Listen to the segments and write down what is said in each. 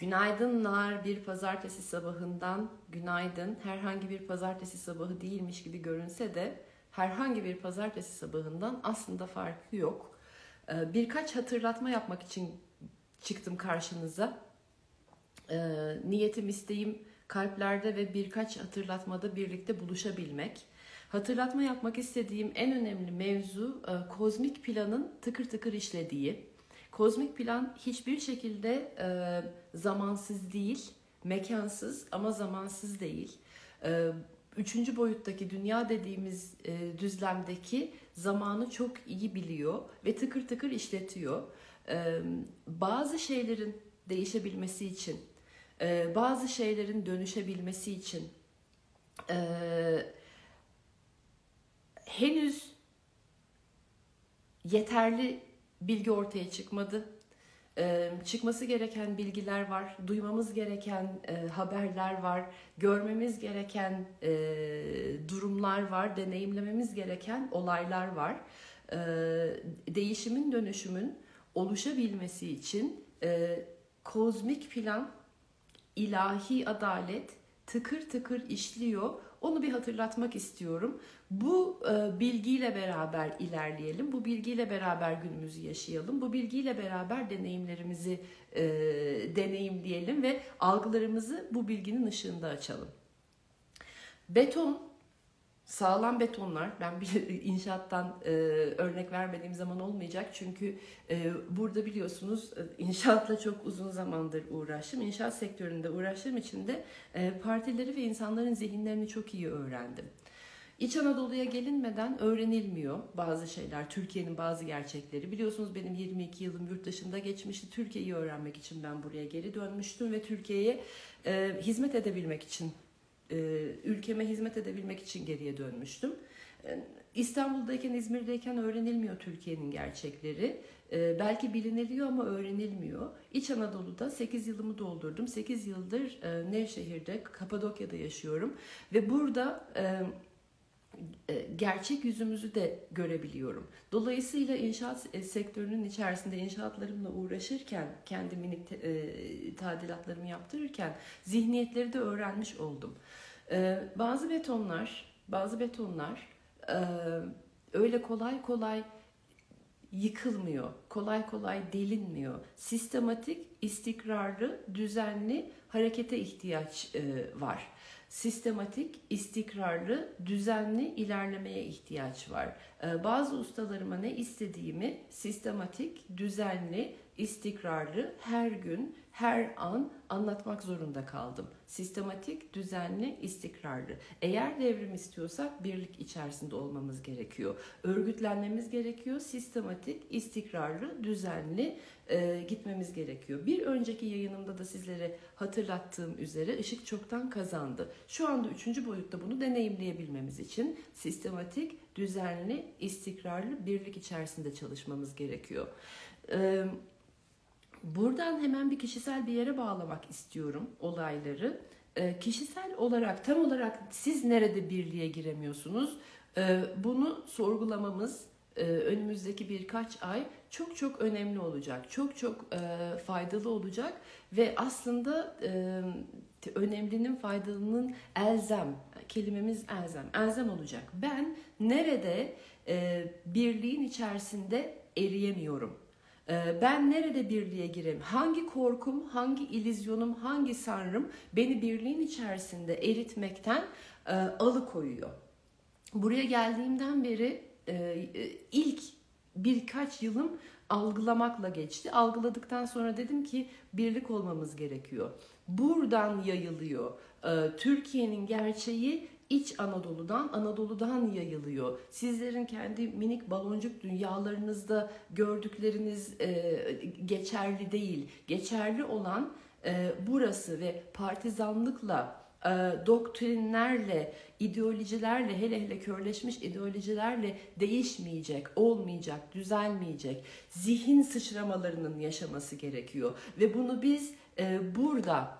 Günaydınlar, bir pazartesi sabahından günaydın. Herhangi bir pazartesi sabahı değilmiş gibi görünse de herhangi bir pazartesi sabahından aslında farkı yok. Birkaç hatırlatma yapmak için çıktım karşınıza. Niyetim, isteğim kalplerde ve birkaç hatırlatmada birlikte buluşabilmek. Hatırlatma yapmak istediğim en önemli mevzu kozmik planın tıkır tıkır işlediği. Kozmik plan hiçbir şekilde zamansız değil, mekansız ama zamansız değil. Üçüncü boyuttaki dünya dediğimiz düzlemdeki zamanı çok iyi biliyor ve tıkır tıkır işletiyor. Bazı şeylerin değişebilmesi için, bazı şeylerin dönüşebilmesi için henüz yeterli bilgi ortaya çıkmadı. Çıkması gereken bilgiler var, duymamız gereken haberler var, görmemiz gereken durumlar var, deneyimlememiz gereken olaylar var. Değişimin, dönüşümün oluşabilmesi için kozmik plan, ilahi adalet tıkır tıkır işliyor. Onu bir hatırlatmak istiyorum. Bu bilgiyle beraber ilerleyelim. Bu bilgiyle beraber günümüzü yaşayalım. Bu bilgiyle beraber deneyimlerimizi deneyimleyelim ve algılarımızı bu bilginin ışığında açalım. Beton, sağlam betonlar, ben bir inşaattan örnek vermediğim zaman olmayacak. Çünkü burada biliyorsunuz inşaatla çok uzun zamandır uğraştım. İnşaat sektöründe uğraştığım için de partileri ve insanların zihinlerini çok iyi öğrendim. İç Anadolu'ya gelinmeden öğrenilmiyor bazı şeyler, Türkiye'nin bazı gerçekleri. Biliyorsunuz benim 22 yılım yurt dışında geçmişti. Türkiye'yi öğrenmek için ben buraya geri dönmüştüm ve Türkiye'ye hizmet edebilmek için, ülkeme hizmet edebilmek için geriye dönmüştüm. İstanbul'dayken, İzmir'deyken öğrenilmiyor Türkiye'nin gerçekleri. Belki biliniliyor ama öğrenilmiyor. İç Anadolu'da 8 yılımı doldurdum. 8 yıldır Nevşehir'de, Kapadokya'da yaşıyorum. Ve burada gerçek yüzümüzü de görebiliyorum. Dolayısıyla inşaat sektörünün içerisinde inşaatlarımla uğraşırken, kendi minik tadilatlarımı yaptırırken zihniyetleri de öğrenmiş oldum. Bazı betonlar öyle kolay kolay yıkılmıyor, kolay kolay delinmiyor. Sistematik, istikrarlı, düzenli harekete ihtiyaç var. Sistematik, istikrarlı, düzenli ilerlemeye ihtiyaç var. Bazı ustalarıma ne istediğimi sistematik, düzenli, istikrarlı, her gün, her an anlatmak zorunda kaldım. Sistematik, düzenli, istikrarlı. Eğer devrim istiyorsak birlik içerisinde olmamız gerekiyor. Örgütlenmemiz gerekiyor. Sistematik, istikrarlı, düzenli gitmemiz gerekiyor. Bir önceki yayınımda da sizlere hatırlattığım üzere ışık çoktan kazandı. Şu anda üçüncü boyutta bunu deneyimleyebilmemiz için sistematik, düzenli, istikrarlı birlik içerisinde çalışmamız gerekiyor. Buradan hemen bir kişisel bir yere bağlamak istiyorum olayları. Kişisel olarak, tam olarak siz nerede birliğe giremiyorsunuz? Bunu sorgulamamız önümüzdeki birkaç ay çok çok önemli olacak. Çok çok faydalı olacak ve aslında önemlinin, faydalının elzem, kelimemiz elzem olacak. Ben nerede birliğin içerisinde eriyemiyorum? Ben nerede birliğe gireyim? Hangi korkum, hangi illüzyonum, hangi sanrım beni birliğin içerisinde eritmekten alıkoyuyor? Buraya geldiğimden beri ilk birkaç yılım algılamakla geçti. Algıladıktan sonra dedim ki birlik olmamız gerekiyor. Buradan yayılıyor. Türkiye'nin gerçeği İç Anadolu'dan yayılıyor. Sizlerin kendi minik baloncuk dünyalarınızda gördükleriniz geçerli değil. Geçerli olan burası ve partizanlıkla, doktrinlerle, ideolojilerle, hele hele körleşmiş ideolojilerle değişmeyecek, olmayacak, düzelmeyecek. Zihin sıçramalarının yaşaması gerekiyor. Ve bunu biz burada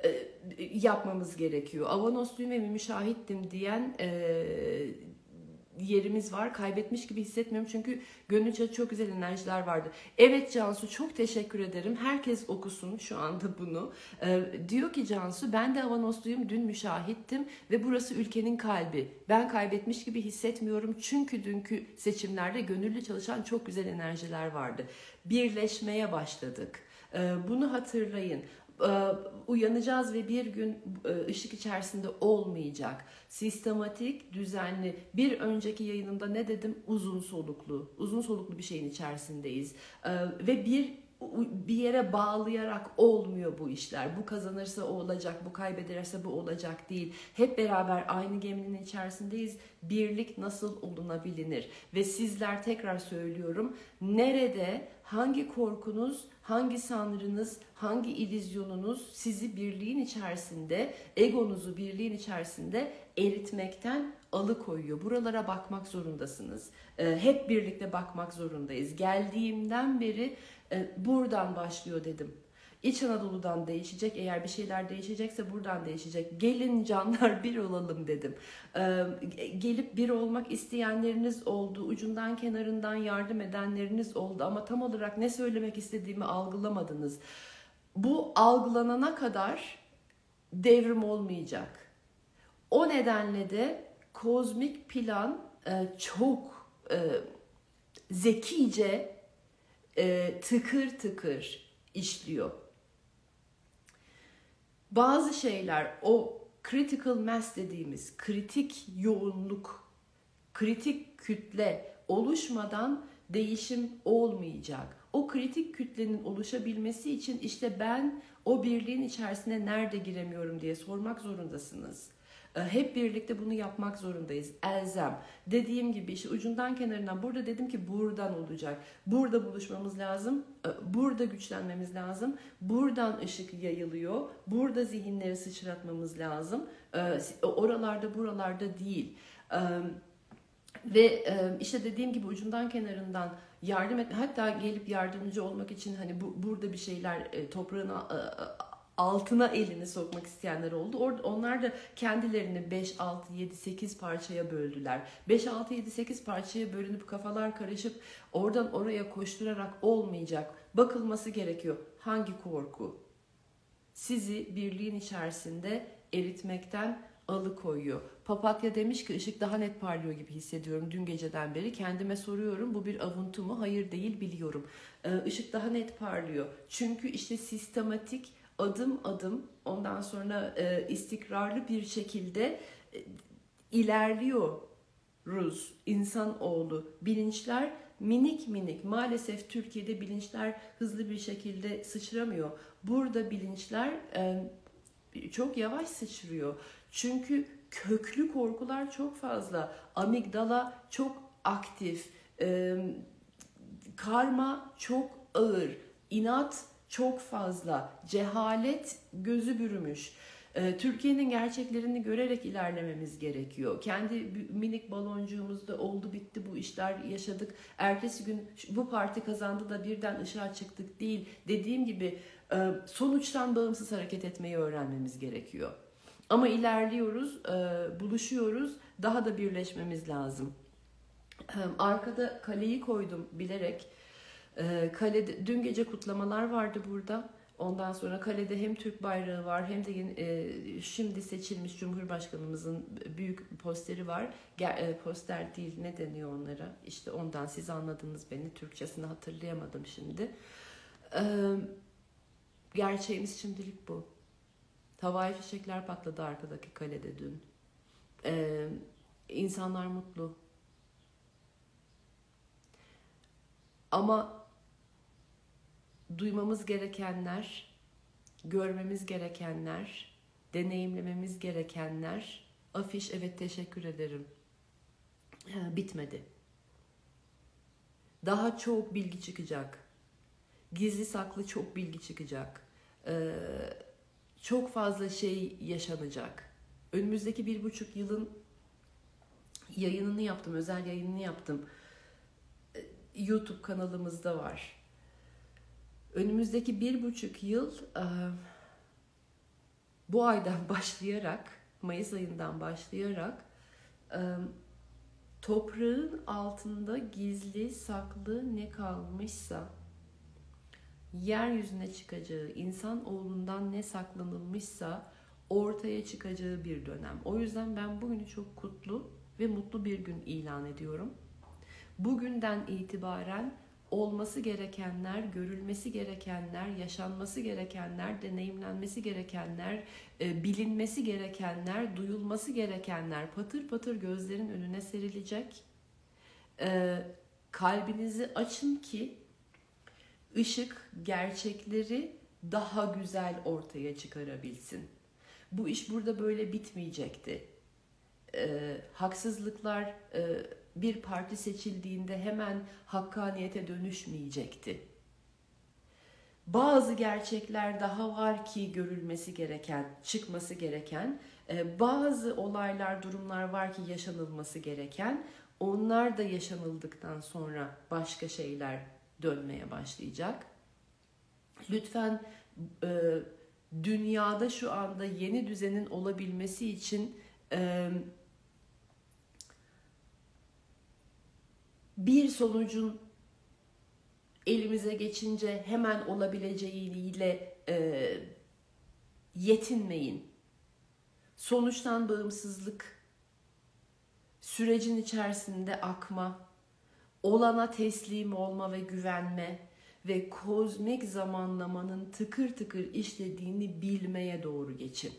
yapmamız gerekiyor. Avanos düğmemi müşahittim diyen yerimiz var. Kaybetmiş gibi hissetmiyorum çünkü gönlünce çok güzel enerjiler vardı. Evet Cansu, çok teşekkür ederim. Herkes okusun şu anda bunu. Diyor ki Cansu, ben de Avanosluyum, dün müşahittim ve burası ülkenin kalbi. Ben kaybetmiş gibi hissetmiyorum çünkü dünkü seçimlerde gönüllü çalışan çok güzel enerjiler vardı. Birleşmeye başladık. Bunu hatırlayın. Uyanacağız ve bir gün ışık içerisinde olmayacak. Sistematik, düzenli. Bir önceki yayınımda ne dedim? Uzun soluklu. Uzun soluklu bir şeyin içerisindeyiz. Ve bir yere bağlayarak olmuyor bu işler. Bu kazanırsa o olacak, bu kaybederse bu olacak değil. Hep beraber aynı geminin içerisindeyiz. Birlik nasıl olunabilir? Ve sizler, tekrar söylüyorum, nerede, hangi korkunuz, hangi sanrınız, hangi illüzyonunuz sizi birliğin içerisinde, egonuzu birliğin içerisinde eritmekten alıkoyuyor? Buralara bakmak zorundasınız. Hep birlikte bakmak zorundayız. Geldiğimden beri buradan başlıyor dedim. İç Anadolu'dan değişecek, eğer bir şeyler değişecekse buradan değişecek. Gelin canlar, bir olalım dedim. Gelip bir olmak isteyenleriniz oldu, ucundan kenarından yardım edenleriniz oldu ama tam olarak ne söylemek istediğimi algılamadınız. Bu algılanana kadar devrim olmayacak. O nedenle de kozmik plan çok zekice, tıkır tıkır işliyor. Bazı şeyler, o critical mass dediğimiz kritik yoğunluk, kritik kütle oluşmadan değişim olmayacak. O kritik kütlenin oluşabilmesi için işte ben o birliğin içerisine nerede giremiyorum diye sormak zorundasınız. Hep birlikte bunu yapmak zorundayız. Elzem. Dediğim gibi işte ucundan kenarından, burada dedim ki buradan olacak. Burada buluşmamız lazım. Burada güçlenmemiz lazım. Buradan ışık yayılıyor. Burada zihinleri sıçratmamız lazım. Oralarda, buralarda değil. Ve işte dediğim gibi ucundan kenarından yardım et, hatta gelip yardımcı olmak için hani burada bir şeyler toprağın altına elini sokmak isteyenler oldu. Onlar da kendilerini 5, 6, 7, 8 parçaya böldüler. 5, 6, 7, 8 parçaya bölünüp kafalar karışıp oradan oraya koşturarak olmayacak. Bakılması gerekiyor. Hangi korku sizi birliğin içerisinde eritmekten alıkoyuyor? Papatya demiş ki ışık daha net parlıyor gibi hissediyorum dün geceden beri. Kendime soruyorum, bu bir avuntu mu? Hayır, değil, biliyorum. Işık daha net parlıyor. Çünkü işte sistematik, adım adım, ondan sonra istikrarlı bir şekilde ilerliyoruz insanoğlu. Bilinçler minik minik. Maalesef Türkiye'de bilinçler hızlı bir şekilde sıçramıyor. Burada bilinçler çok yavaş sıçrıyor. Çünkü köklü korkular çok fazla. Amigdala çok aktif. Karma çok ağır. İnat çok fazla. Cehalet gözü bürümüş. Türkiye'nin gerçeklerini görerek ilerlememiz gerekiyor. Kendi minik baloncuğumuzda oldu bitti bu işler yaşadık. Ertesi gün bu parti kazandı da birden ışığa çıktık değil. Dediğim gibi sonuçtan bağımsız hareket etmeyi öğrenmemiz gerekiyor. Ama ilerliyoruz, buluşuyoruz. Daha da birleşmemiz lazım. Arkada kaleyi koydum bilerek. Kalede, dün gece kutlamalar vardı burada. Ondan sonra kalede hem Türk bayrağı var hem de şimdi seçilmiş Cumhurbaşkanımızın büyük posteri var. Poster değil, ne deniyor onlara? İşte ondan, siz anladınız beni. Türkçesini hatırlayamadım şimdi. Gerçeğimiz şimdilik bu. Havai fişekler patladı arkadaki kalede dün. İnsanlar mutlu. Ama duymamız gerekenler, görmemiz gerekenler, deneyimlememiz gerekenler, afiş, evet teşekkür ederim, bitmedi. Daha çok bilgi çıkacak. Gizli saklı çok bilgi çıkacak. Çok fazla şey yaşanacak. Önümüzdeki 1,5 yılın yayınını yaptım, özel yayınını yaptım. YouTube kanalımızda var. Önümüzdeki 1,5 yıl bu aydan başlayarak, Mayıs ayından başlayarak Toprağın altında gizli, saklı ne kalmışsa, yeryüzüne çıkacağı, insan oğlundan ne saklanılmışsa ortaya çıkacağı bir dönem. O yüzden ben bugünü çok kutlu ve mutlu bir gün ilan ediyorum. Bugünden itibaren olması gerekenler, görülmesi gerekenler, yaşanması gerekenler, deneyimlenmesi gerekenler, bilinmesi gerekenler, duyulması gerekenler patır patır gözlerin önüne serilecek. Kalbinizi açın ki işık gerçekleri daha güzel ortaya çıkarabilsin. Bu iş burada böyle bitmeyecekti. Haksızlıklar bir parti seçildiğinde hemen hakkaniyete dönüşmeyecekti. Bazı gerçekler daha var ki görülmesi gereken, çıkması gereken, bazı olaylar, durumlar var ki yaşanılması gereken, onlar da yaşanıldıktan sonra başka şeyler dönmeye başlayacak. Lütfen dünyada şu anda yeni düzenin olabilmesi için bir sonucun elimize geçince hemen olabileceğiyle yetinmeyin. Sonuçtan bağımsızlık, sürecin içerisinde akma, olana teslim olma ve güvenme ve kozmik zamanlamanın tıkır tıkır işlediğini bilmeye doğru geçin.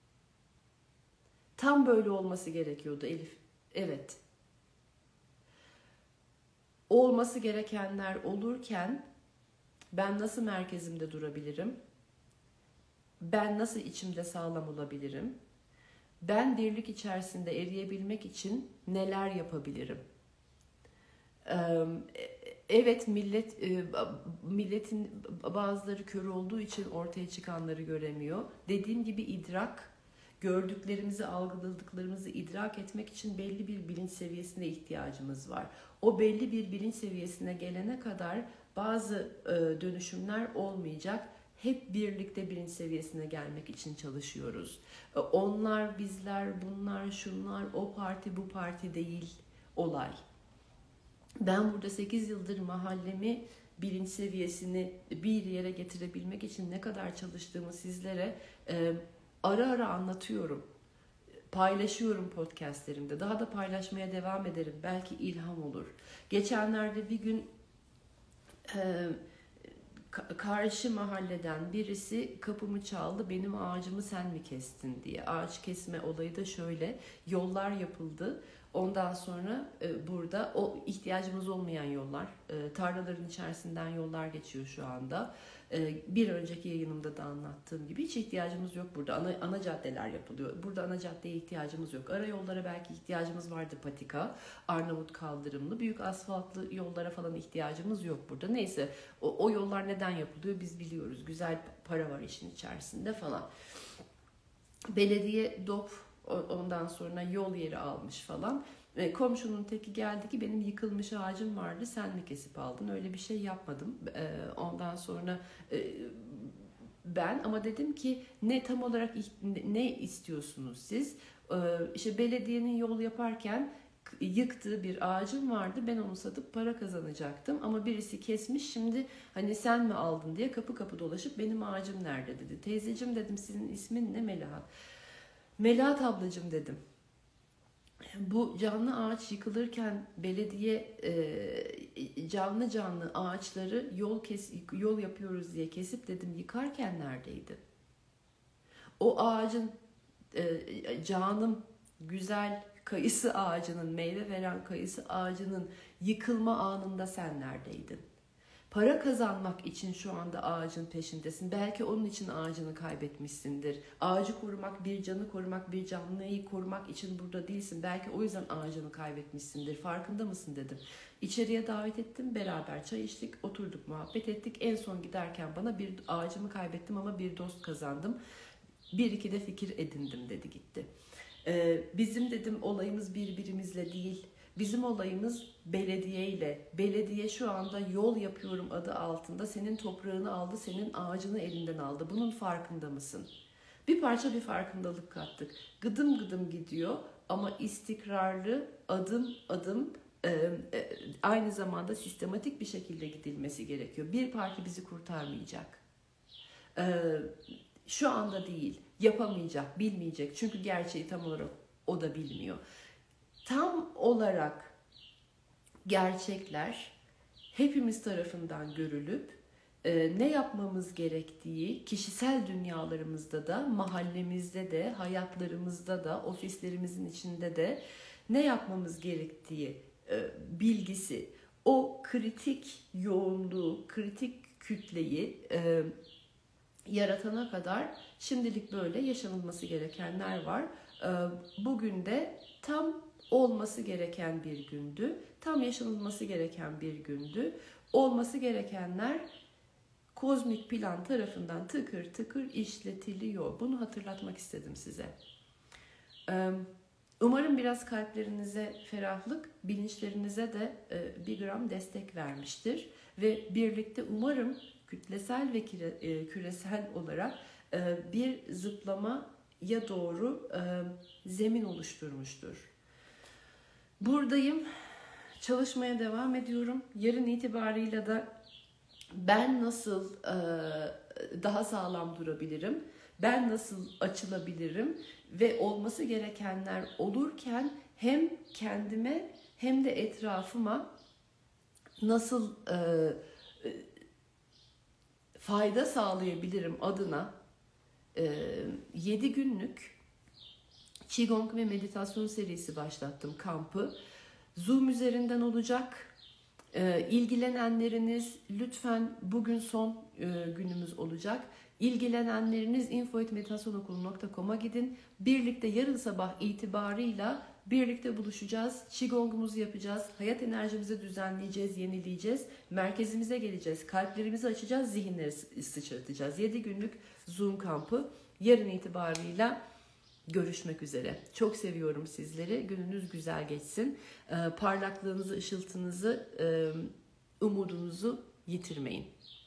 Tam böyle olması gerekiyordu Elif. Evet. Olması gerekenler olurken ben nasıl merkezimde durabilirim? Ben nasıl içimde sağlam olabilirim? Ben birlik içerisinde eriyebilmek için neler yapabilirim? Evet, milletin bazıları kör olduğu için ortaya çıkanları göremiyor. Dediğim gibi idrak, gördüklerimizi, algıladıklarımızı idrak etmek için belli bir bilinç seviyesine ihtiyacımız var. O belli bir bilinç seviyesine gelene kadar bazı dönüşümler olmayacak. Hep birlikte bilinç seviyesine gelmek için çalışıyoruz. Onlar, bizler, bunlar, şunlar, o parti, bu parti değil olay. Ben burada 8 yıldır mahallemi bilinç seviyesini bir yere getirebilmek için ne kadar çalıştığımı sizlere ara ara anlatıyorum. Paylaşıyorum podcastlerimde. Daha da paylaşmaya devam ederim. Belki ilham olur. Geçenlerde bir gün karşı mahalleden birisi kapımı çaldı. Benim ağacımı sen mi kestin diye. Ağaç kesme olayı da şöyle. Yollar yapıldı. Ondan sonra burada o ihtiyacımız olmayan yollar, tarlaların içerisinden yollar geçiyor şu anda. Bir önceki yayınımda da anlattığım gibi hiç ihtiyacımız yok burada. Ana caddeler yapılıyor. Burada ana caddeye ihtiyacımız yok. Ara yollara belki ihtiyacımız vardı, patika, Arnavut kaldırımlı, büyük asfaltlı yollara falan ihtiyacımız yok burada. Neyse o yollar neden yapılıyor biz biliyoruz. Güzel para var işin içerisinde falan. Belediye DOP ondan sonra yol yeri almış falan. Komşunun teki geldi ki benim yıkılmış ağacım vardı, sen mi kesip aldın? Öyle bir şey yapmadım. Ondan sonra ben ama dedim ki ne tam olarak ne istiyorsunuz siz? İşte belediyenin yol yaparken yıktığı bir ağacım vardı. Ben onu satıp para kazanacaktım. Ama birisi kesmiş, şimdi hani sen mi aldın diye kapı kapı dolaşıp benim ağacım nerede dedi. Teyzeciğim dedim, sizin ismin ne? Melahat. Melahat ablacığım dedim. Bu canlı ağaç yıkılırken belediye canlı ağaçları yol yapıyoruz diye kesip dedim yıkarken neredeydi? O ağacın canım güzel kayısı ağacının, meyve veren kayısı ağacının yıkılma anında sen neredeydin? Para kazanmak için şu anda ağacın peşindesin. Belki onun için ağacını kaybetmişsindir. Ağacı korumak, bir canı korumak, bir canlıyı korumak için burada değilsin. Belki o yüzden ağacını kaybetmişsindir. Farkında mısın dedim. İçeriye davet ettim, beraber çay içtik, oturduk, muhabbet ettik. En son giderken bana bir ağacımı kaybettim ama bir dost kazandım. Bir iki de fikir edindim dedi gitti. Bizim dedim olayımız birbirimizle değil. Bizim olayımız belediyeyle. Belediye şu anda yol yapıyorum adı altında senin toprağını aldı, senin ağacını elinden aldı. Bunun farkında mısın? Bir parça bir farkındalık kattık. Gıdım gıdım gidiyor. ama istikrarlı, adım adım, aynı zamanda sistematik bir şekilde gidilmesi gerekiyor. Bir parti bizi kurtarmayacak. Şu anda değil, yapamayacak, bilmeyecek. Çünkü gerçeği tam olarak o da bilmiyor. Tam olarak gerçekler hepimiz tarafından görülüp ne yapmamız gerektiği kişisel dünyalarımızda da, mahallemizde de, hayatlarımızda da, ofislerimizin içinde de ne yapmamız gerektiği bilgisi, o kritik yoğunluğu, kritik kütleyi yaratana kadar şimdilik böyle yaşanılması gerekenler var. Bugün de tam olması gereken bir gündü, tam yaşanılması gereken bir gündü. Olması gerekenler kozmik plan tarafından tıkır tıkır işletiliyor. Bunu hatırlatmak istedim size. Umarım biraz kalplerinize ferahlık, bilinçlerinize de bir gram destek vermiştir. Ve birlikte umarım kütlesel ve küresel olarak bir zıplamaya doğru zemin oluşturmuştur. Buradayım, çalışmaya devam ediyorum. Yarın itibarıyla da ben nasıl daha sağlam durabilirim, ben nasıl açılabilirim ve olması gerekenler olurken hem kendime hem de etrafıma nasıl fayda sağlayabilirim adına 7 günlük Qigong ve meditasyon serisi başlattım, kampı. Zoom üzerinden olacak. İlgilenenleriniz lütfen, bugün son günümüz olacak. İlgilenenleriniz info@meditasyonokulu.com'a gidin. Birlikte yarın sabah itibarıyla birlikte buluşacağız. Qigong'umuzu yapacağız. Hayat enerjimizi düzenleyeceğiz, yenileyeceğiz. Merkezimize geleceğiz. Kalplerimizi açacağız, zihinleri sıçratacağız. 7 günlük Zoom kampı yarın itibarıyla görüşmek üzere. Çok seviyorum sizleri. Gününüz güzel geçsin. Parlaklığınızı, ışıltınızı, umudunuzu yitirmeyin.